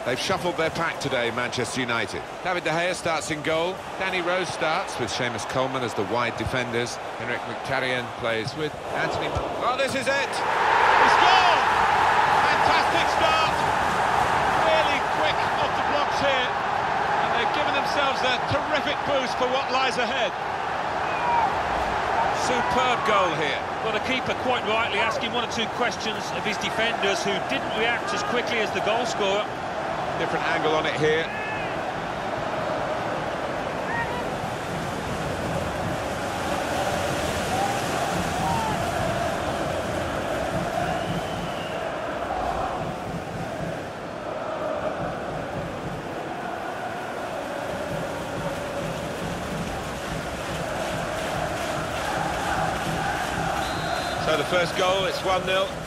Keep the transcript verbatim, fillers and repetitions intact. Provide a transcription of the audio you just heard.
They've shuffled their pack today, Manchester United. David De Gea starts in goal. Danny Rose starts with Seamus Coleman as the wide defenders. Henrik Mkhitaryan plays with Anthony... Oh, this is it! It's gone! Fantastic start! Really quick off the blocks here. And they've given themselves a terrific boost for what lies ahead. Superb goal here. Well, the keeper quite rightly asking one or two questions of his defenders who didn't react as quickly as the goal scorer. Different angle on it here. So the first goal, it's one nil.